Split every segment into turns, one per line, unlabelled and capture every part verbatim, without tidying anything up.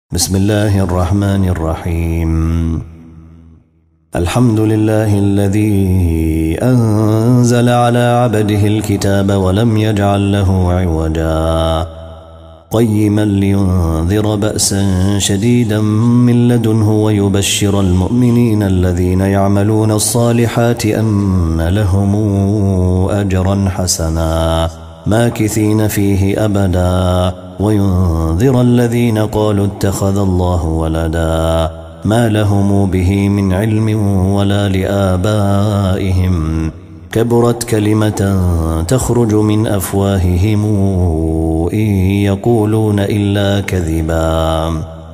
بسم الله الرحمن الرحيم. الحمد لله الذي أنزل على عبده الكتاب ولم يجعل له عوجا قيما لينذر بأسا شديدا من لدنه ويبشر المؤمنين الذين يعملون الصالحات أن لهم أجرا حسنا ماكثين فيه أبدا وينذر الذين قالوا اتخذ الله ولدا ما لهم به من علم ولا لآبائهم كبرت كلمة تخرج من أفواههم إن يقولون إلا كذبا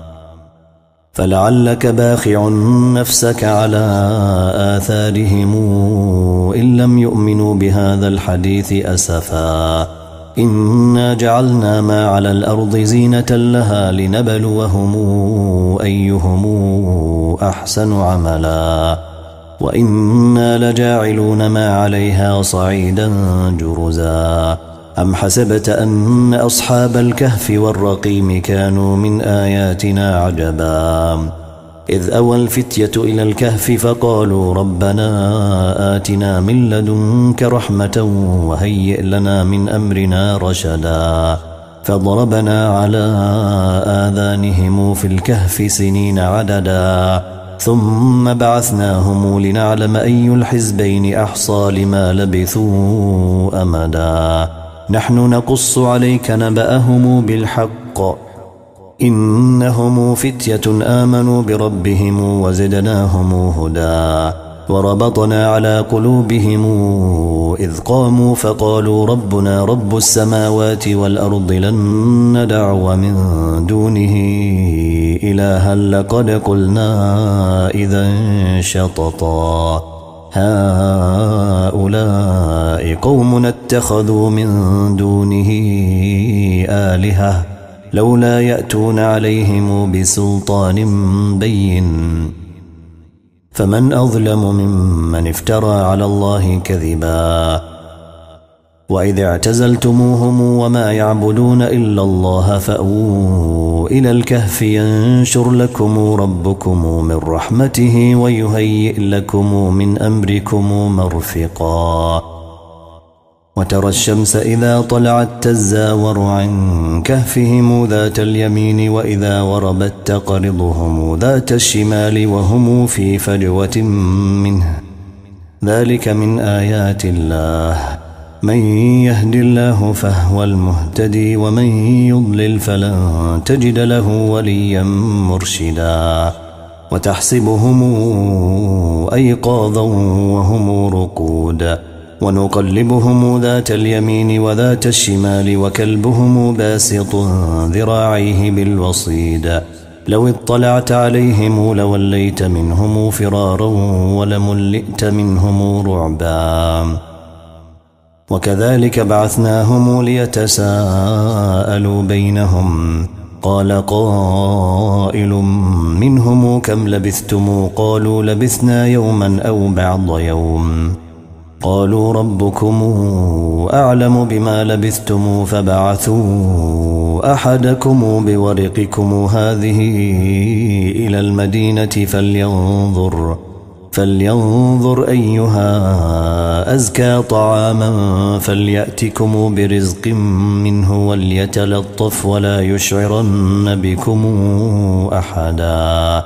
فلعلك باخع نفسك على آثارهم إن لم يؤمنوا بهذا الحديث أسفا إنا جعلنا ما على الأرض زينة لها لنبلوهم أيهم أحسن عملا وإنا لجاعلون ما عليها صعيدا جرزا أم حسبت أن أصحاب الكهف والرقيم كانوا من آياتنا عجبا إذ أوى الفتية إلى الكهف فقالوا ربنا آتنا من لدنك رحمة وهيئ لنا من أمرنا رشدا فضربنا على آذانهم في الكهف سنين عددا ثم بعثناهم لنعلم أي الحزبين أحصى لما لبثوا أمدا نحن نقص عليك نبأهم بالحق إنهم فتية آمنوا بربهم وزدناهم هدى وربطنا على قلوبهم إذ قاموا فقالوا ربنا رب السماوات والأرض لن ندعو من دونه إلها لقد قلنا إذا شططا هؤلاء قوم اتخذوا من دونه آلهة لولا يأتون عليهم بسلطان بين فمن أظلم ممن افترى على الله كذبا وإذ اعتزلتموهم وما يعبدون إلا الله فأووا إلى الكهف ينشر لكم ربكم من رحمته ويهيئ لكم من أمركم مرفقا وترى الشمس إذا طلعت تزاور عن كهفهم ذات اليمين وإذا غربت تقرضهم ذات الشمال وهم في فجوة منه ذلك من آيات الله من يهد الله فهو المهتدي ومن يضلل فلن تجد له وليا مرشدا وتحسبهم أيقاظا وهم رقود ونقلبهم ذات اليمين وذات الشمال وكلبهم باسط ذراعيه بالوصيد لو اطلعت عليهم لوليت منهم فرارا ولملئت منهم رعبا وكذلك بعثناهم ليتساءلوا بينهم قال قائل منهم كم لبثتم قالوا لبثنا يوما أو بعض يوم قالوا ربكم أعلم بما لبثتم فبعثوا أحدكم بورقكم هذه إلى المدينة فلينظر فلينظر أيها أزكى طعاما فليأتكم برزق منه وليتلطف ولا يشعرن بكم أحدا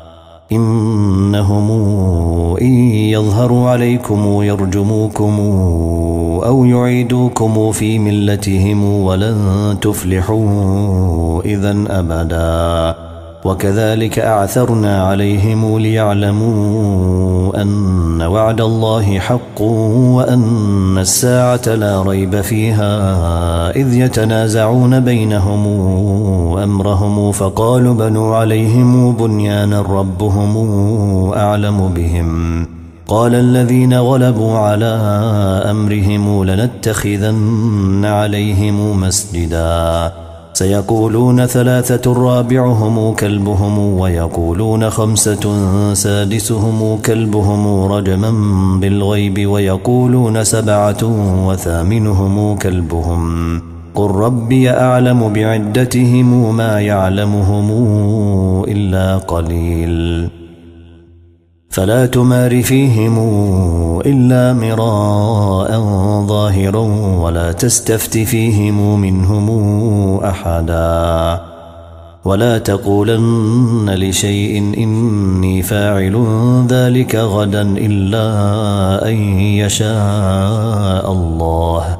إنهم إن يظهروا عليكم يرجموكم أو يعيدوكم في ملتهم ولن تفلحوا إذن أبدا وكذلك أعثرنا عليهم ليعلموا أن وعد الله حق وأن الساعة لا ريب فيها إذ يتنازعون بينهم أمرهم فقالوا بنوا عليهم بنيانا ربهم أعلم بهم قال الذين غلبوا على أمرهم لنتخذن عليهم مسجدا سيقولون ثلاثة رابعهم كلبهم ويقولون خمسة سادسهم كلبهم رجما بالغيب ويقولون سبعة وثامنهم كلبهم قل ربي أعلم بعدتهم ما يعلمهم إلا قليل فلا تمار فيهم إلا مراء ظاهرا ولا تستفت فيهم منهم أحدا ولا تقولن لشيء إني فاعل ذلك غدا إلا أن يشاء الله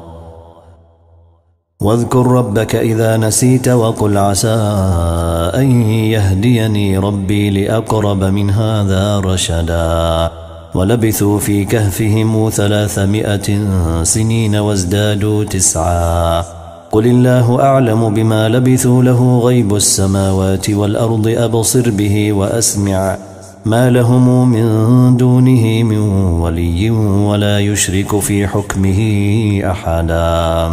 واذكر ربك إذا نسيت وقل عسى أن يهديني ربي لأقرب من هذا رشدا ولبثوا في كهفهم ثلاثمائة سنين وازدادوا تسعا قل الله أعلم بما لبثوا له غيب السماوات والأرض أبصر به وأسمع ما لهم من دونه من ولي ولا يشرك في حكمه أحدا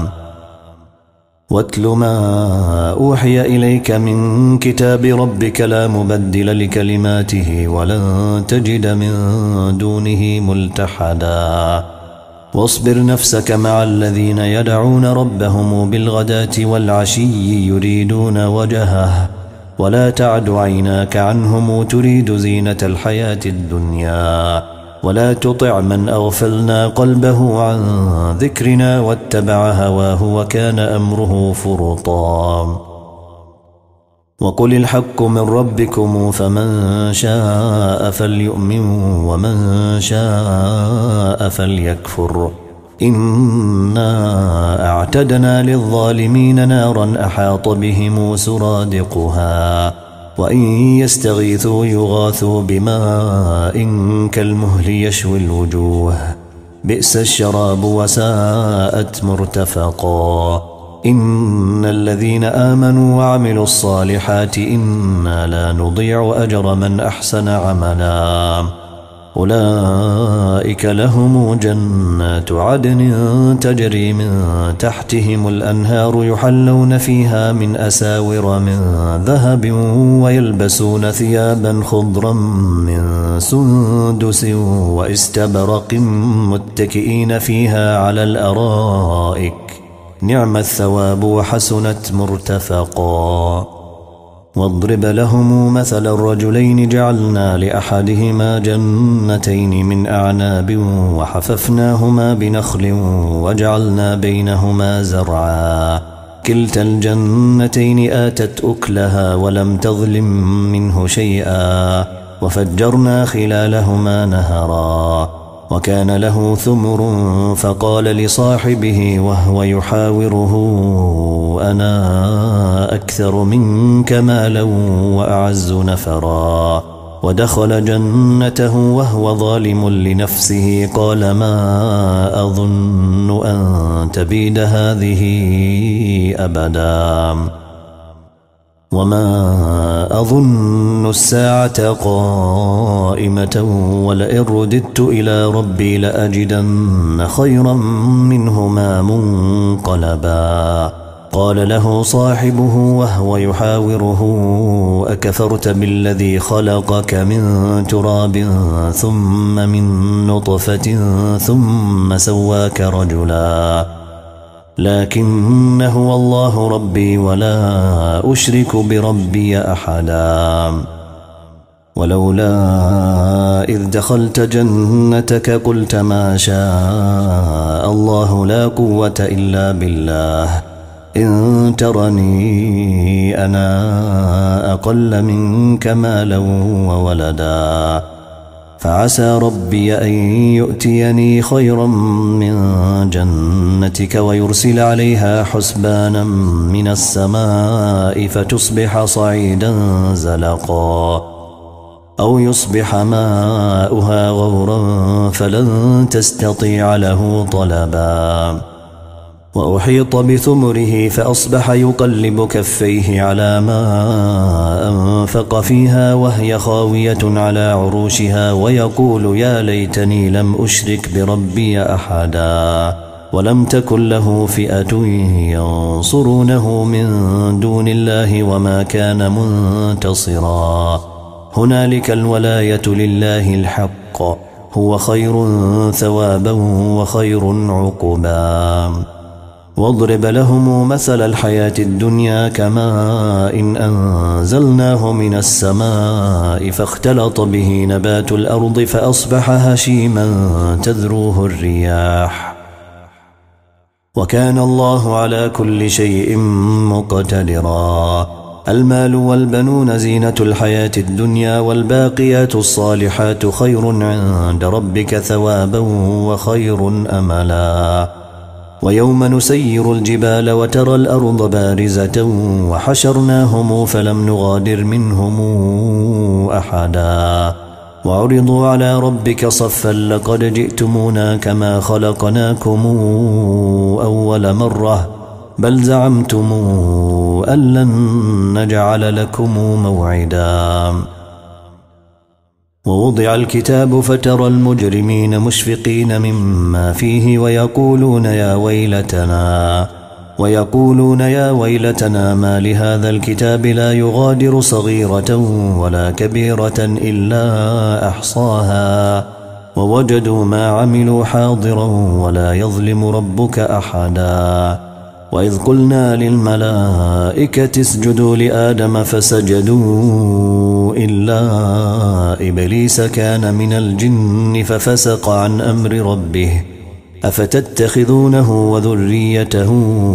واتل ما أوحي إليك من كتاب ربك لا مبدل لكلماته ولن تجد من دونه ملتحدا واصبر نفسك مع الذين يدعون ربهم بالغداة والعشي يريدون وجهه ولا تعد عيناك عنهم تريد زينة الحياة الدنيا ولا تطع من أغفلنا قلبه عن ذكرنا واتبع هواه وكان أمره فرطا وقل الحق من ربكم فمن شاء فليؤمن ومن شاء فليكفر إنا أعتدنا للظالمين نارا أحاط بهم سرادقها وإن يستغيثوا يغاثوا بماء كالمهل يشوي الوجوه بئس الشراب وساءت مرتفقا إن الذين آمنوا وعملوا الصالحات إنا لا نضيع أجر من أحسن عملا أولئك لهم جنات عدن تجري من تحتهم الأنهار يحلون فيها من أساور من ذهب ويلبسون ثيابا خضرا من سندس واستبرق متكئين فيها على الأرائك نعم الثواب وحسنت مرتفقا واضرب لهم مثل الرجلين جعلنا لأحدهما جنتين من أعناب وحففناهما بنخل وجعلنا بينهما زرعا كلتا الجنتين آتت أكلها ولم تظلم منه شيئا وفجرنا خلالهما نهرا وكان له ثمر فقال لصاحبه وهو يحاوره أنا أكثر منك مالا وأعز نفرا ودخل جنته وهو ظالم لنفسه قال ما أظن أن تبيد هذه أبدا وما أظن الساعة قائمة ولئن رددت إلى ربي لأجدن خيرا منهما منقلبا قال له صاحبه وهو يحاوره أكفرت بالذي خلقك من تراب ثم من نطفة ثم سواك رجلا لكن هو الله ربي ولا أشرك بربي أحدا ولولا إذ دخلت جنتك قلت ما شاء الله لا قوة إلا بالله إن ترني أنا أقل منك مالا وولدا فعسى ربي أن يؤتيني خيرا من جنتك ويرسل عليها حسبانا من السماء فتصبح صعيدا زلقا أو يصبح ماؤها غورا فلن تستطيع له طلبا وأحيط بثمره فأصبح يقلب كفيه على ما أنفق فيها وهي خاوية على عروشها ويقول يا ليتني لم أشرك بربي أحدا ولم تكن له فئة ينصرونه من دون الله وما كان منتصرا هنالك الولاية لله الحق هو خير ثوابا وخير عقبا واضرب لهم مثل الحياة الدنيا كماء إن أنزلناه من السماء فاختلط به نبات الأرض فأصبح هشيما تذروه الرياح وكان الله على كل شيء مقتدرا. المال والبنون زينة الحياة الدنيا والباقيات الصالحات خير عند ربك ثوابا وخير أملا. ويوم نسير الجبال وترى الأرض بارزة وحشرناهم فلم نغادر منهم أحدا وعرضوا على ربك صفا لقد جئتمونا كما خلقناكم أول مرة بل زعمتم أن لن نجعل لكم موعدا. ووضع الكتاب فترى المجرمين مشفقين مما فيه ويقولون يا ويلتنا ويقولون يا ويلتنا ما لهذا الكتاب لا يغادر صغيرة ولا كبيرة إلا أحصاها ووجدوا ما عملوا حاضرا ولا يظلم ربك أحدا. وإذ قلنا للملائكة اسجدوا لآدم فسجدوا إلا إبليس كان من الجن ففسق عن أمر ربه أفتتخذونه وذريته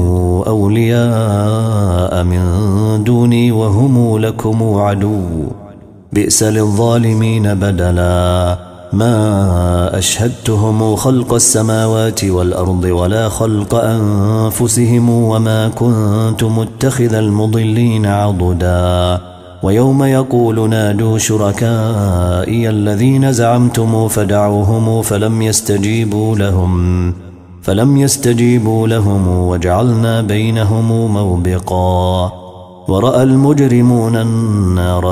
أولياء من دوني وهم لكم عدو بئس للظالمين بدلا. ما أشهدتهم خلق السماوات والأرض ولا خلق أنفسهم وما كنت متخذ المضلين عضدا. ويوم يقول نادوا شركائي الذين زعمتم فدعوهم فلم يستجيبوا لهم فلم يستجيبوا لهم وجعلنا بينهم موبقا. ورأى المجرمون النار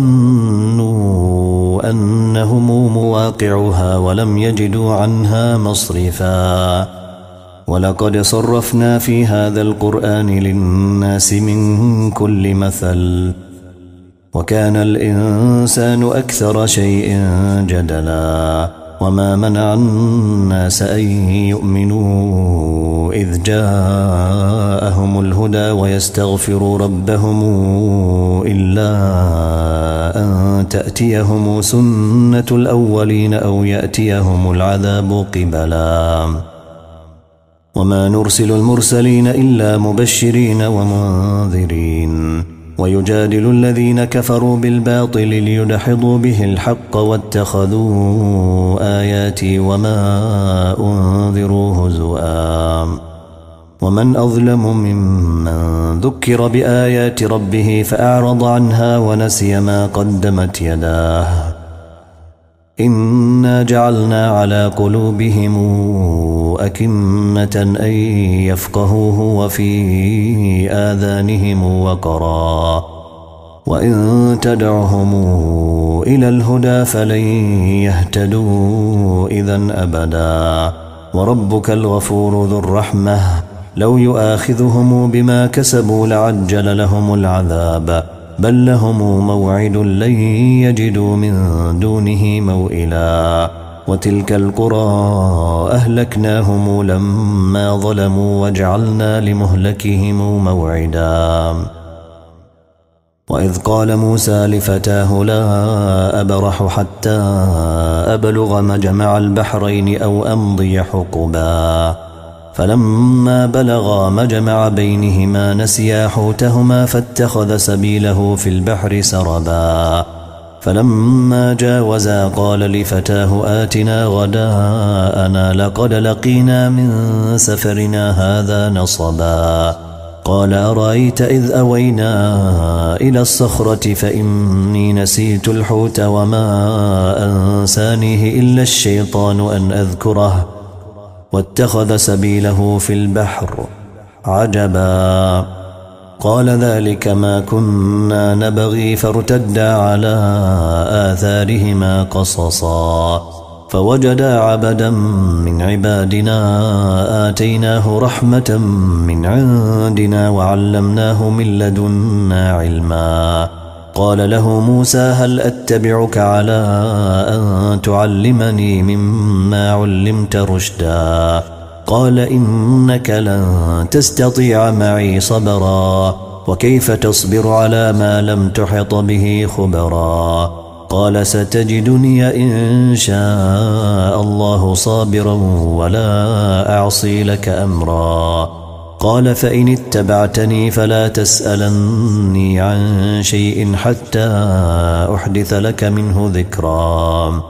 فظنوا أنهم مواقعها ولم يجدوا عنها مصرفا. ولقد صرفنا في هذا القرآن للناس من كل مثل وكان الإنسان أكثر شيء جدلا. وما منع الناس أن يؤمنوا إذ جاءهم الهدى ويستغفروا ربهم إلا أن تأتيهم سنة الأولين أو يأتيهم العذاب قبلا. وما نرسل المرسلين إلا مبشرين ومنذرين ويجادل الذين كفروا بالباطل ليدحضوا به الحق واتخذوا آياتي وما أنذروا هزؤا. ومن أظلم ممن ذكر بآيات ربه فأعرض عنها ونسي ما قدمت يداه إنا جعلنا على قلوبهم أكنة أن يفقهوه وفي آذانهم وقرا وإن تدعهم إلى الهدى فلن يهتدوا إذن أبدا. وربك الغفور ذو الرحمة لو يؤاخذهم بما كسبوا لعجل لهم العذاب بل لهم موعد لن يجدوا من دونه موئلا. وتلك القرى أهلكناهم لما ظلموا وجعلنا لمهلكهم موعدا. وإذ قال موسى لفتاه لا أبرح حتى أبلغ مجمع البحرين أو أمضي حقبا فلما بلغا مجمع بينهما نسيا حوتهما فاتخذ سبيله في البحر سربا فلما جاوزا قال لفتاه آتنا غداءنا لقد لقينا من سفرنا هذا نصبا قال أرأيت إذ أوينا إلى الصخرة فإني نسيت الحوت وما أنسانيه إلا الشيطان أن أذكره واتخذ سبيله في البحر عجبا قال ذلك ما كنا نبغي فارتدا على آثارهما قصصا فوجدا عبدا من عبادنا آتيناه رحمة من عندنا وعلمناه من لدنا علما قال له موسى هل أتبعك على أن تعلمني مما علمت رشدا قال إنك لن تستطيع معي صبرا وكيف تصبر على ما لم تحط به خبرا قال ستجدني إن شاء الله صابرا ولا أعصي لك أمرا قال فإن اتبعتني فلا تسألني عن شيء حتى أحدث لك منه ذكرا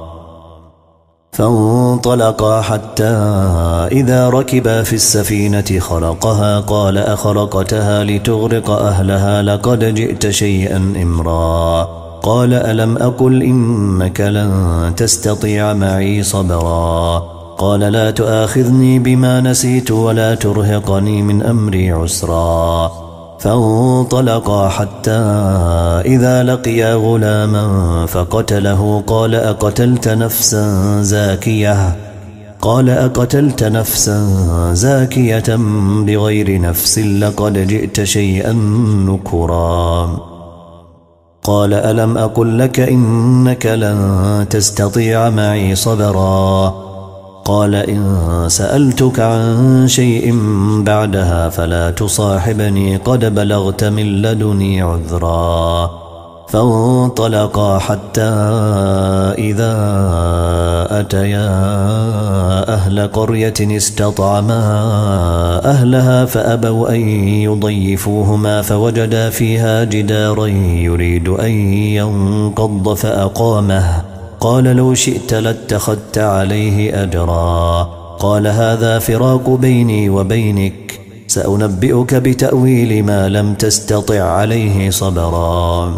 فانطلقا حتى إذا ركبا في السفينة خرقها قال أخرقتها لتغرق أهلها لقد جئت شيئا إمرا قال ألم أقل إنك لن تستطيع معي صبرا قال لا تؤاخذني بما نسيت ولا ترهقني من أمري عسرا فانطلقا حتى إذا لقيا غلاما فقتله قال أقتلت نفسا زاكية قال أقتلت نفسا زاكية بغير نفس لقد جئت شيئا نكرا قال ألم أقل لك إنك لن تستطيع معي صبرا قال إن سألتك عن شيء بعدها فلا تصاحبني قد بلغت من لدني عذرا فانطلقا حتى إذا أتيا أهل قرية استطعما أهلها فأبوا أن يضيفوهما فوجدا فيها جدارا يريد أن ينقض فأقامه قال لو شئت لاتخذت عليه أجرا قال هذا فراق بيني وبينك سأنبئك بتأويل ما لم تستطع عليه صبرا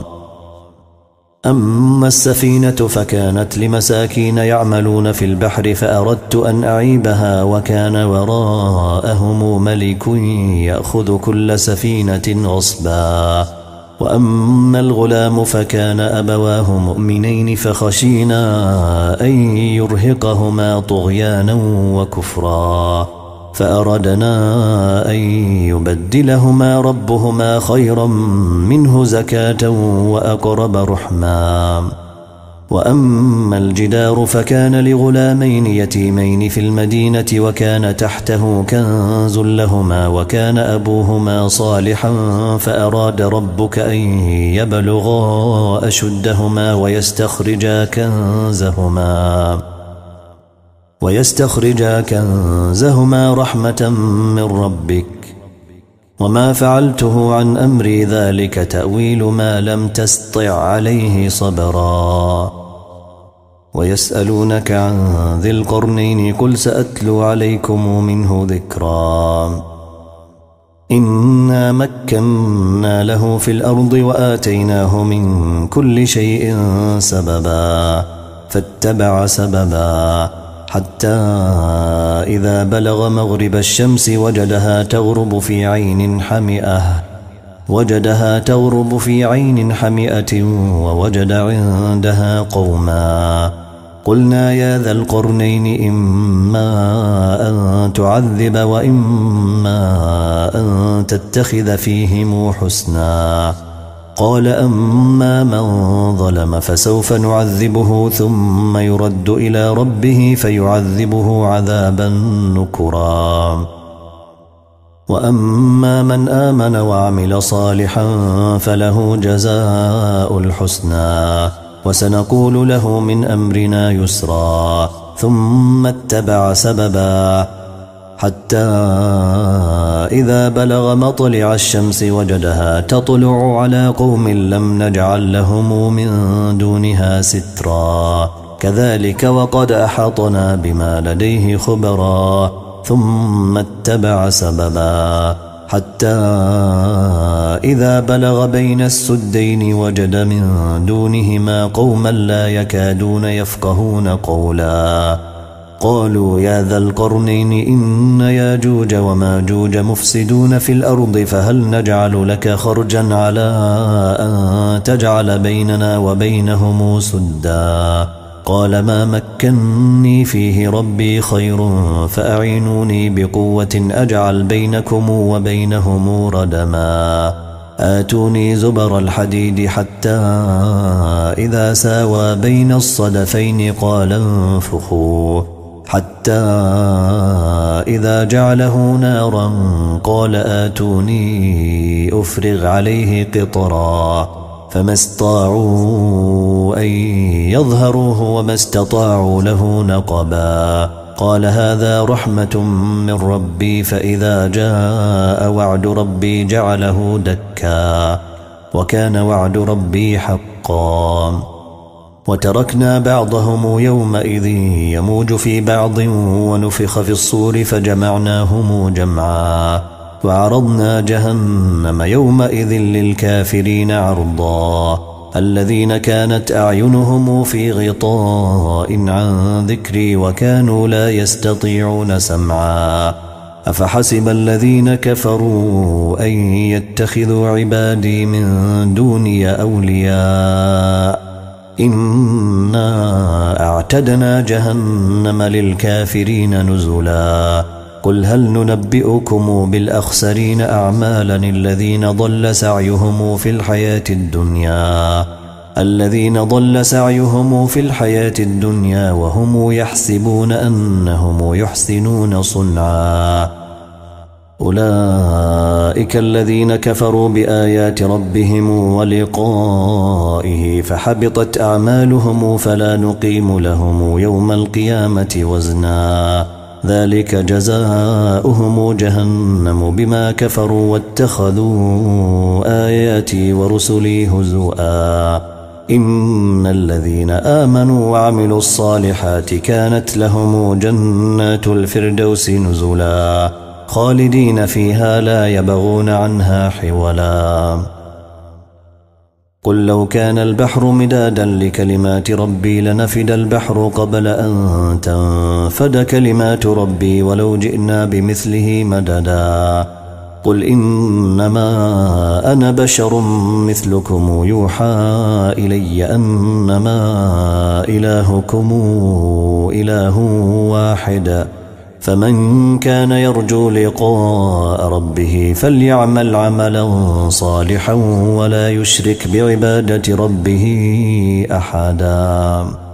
أما السفينة فكانت لمساكين يعملون في البحر فأردت أن أعيبها وكان وراءهم ملك يأخذ كل سفينة غصبا وأما الغلام فكان أبواه مؤمنين فخشينا أن يرهقهما طغيانا وكفرا فأردنا أن يبدلهما ربهما خيرا منه زكاة وأقرب رحما وأما الجدار فكان لغلامين يتيمين في المدينة وكان تحته كنز لهما وكان أبوهما صالحا فأراد ربك أن يبلغا أشدهما ويستخرجا كنزهما ويستخرجا كنزهما رحمة من ربك وما فعلته عن أمري ذلك تأويل ما لم تستطع عليه صبرا ويسألونك عن ذي القرنين قل سأتلو عليكم منه ذكرا إنا مكنا له في الأرض وآتيناه من كل شيء سببا فاتبع سببا حتى إذا بلغ مغرب الشمس وجدها تغرب في عين حمئة وجدها تغرب في عين حمئة ووجد عندها قوما قلنا يا ذا القرنين إما أن تعذب وإما أن تتخذ فيهم حسنا قال أما من ظلم فسوف نعذبه ثم يرد إلى ربه فيعذبه عذابا نكرا وأما من آمن وعمل صالحا فله جزاء الحسنى وسنقول له من أمرنا يسرا ثم اتبع سببا حتى إذا بلغ مطلع الشمس وجدها تطلع على قوم لم نجعل لهم من دونها سترا كذلك وقد أحاطنا بما لديه خبرا ثم اتبع سببا حتى إذا بلغ بين السدين وجد من دونهما قوما لا يكادون يفقهون قولا قالوا يا ذا القرنين إن ياجوج وماجوج مفسدون في الأرض فهل نجعل لك خرجا على أن تجعل بيننا وبينهم سدا قال ما مكنني فيه ربي خير فأعينوني بقوة أجعل بينكم وبينهم ردما آتوني زبر الحديد حتى إذا ساوى بين الصدفين قال انفخوا حتى إذا جعله نارا قال آتوني أفرغ عليه قطرا فما استطاعوا أن يظهروه وما استطاعوا له نقبا قال هذا رحمة من ربي فإذا جاء وعد ربي جعله دكا وكان وعد ربي حقا وتركنا بعضهم يومئذ يموج في بعض ونفخ في الصور فجمعناهم جمعا وعرضنا جهنم يومئذ للكافرين عرضا الذين كانت أعينهم في غطاء عن ذكري وكانوا لا يستطيعون سمعا أفحسب الذين كفروا أن يتخذوا عبادي من دوني أولياء إنا أعتدنا جهنم للكافرين نزلا قل هل ننبئكم بالأخسرين أعمالا الذين ضل سعيهم في الحياة الدنيا الذين ضل سعيهم في الحياة الدنيا وهم يحسبون أنهم يحسنون صنعا أولئك الذين كفروا بآيات ربهم ولقائه فحبطت أعمالهم فلا نقيم لهم يوم القيامة وزنا ذلك جزاؤهم جهنم بما كفروا واتخذوا آياتي ورسلي هزؤا إن الذين آمنوا وعملوا الصالحات كانت لهم جنات الفردوس نزلا خالدين فيها لا يبغون عنها حولا قل لو كان البحر مدادا لكلمات ربي لنفد البحر قبل أن تنفد كلمات ربي ولو جئنا بمثله مددا قل إنما أنا بشر مثلكم يوحى إلي أنما إلهكم إله واحد فمن كان يرجو لقاء ربه فليعمل عملا صالحا ولا يشرك بعبادة ربه أحدا.